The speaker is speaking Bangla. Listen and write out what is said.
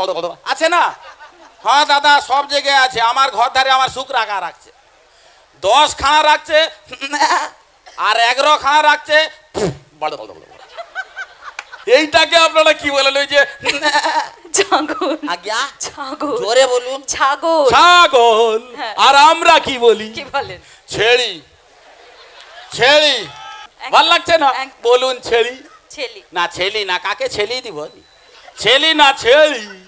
আছে না? হ্যাঁ দাদা, সব জায়গায় আছে। আমার ঘর ধারে আমার শুকরা গা রাখছে, 10 খানা রাখছে, আর 11 খানা রাখছে। এইটাকে আপনারা কি বলেন? ওই যে ছাগল। আজ্ঞা ছাগল, জোরে বলুন। ছাগল। ছাগল। আর আমরা কি বলি? কি বলেন? ছেড়ি। ছেড়ি ভাল লাগছে না? বলুন ছেড়ি। ছেলি না ছেলি না, কাকে ছেলি দিব? ছেলি না ছেড়ি।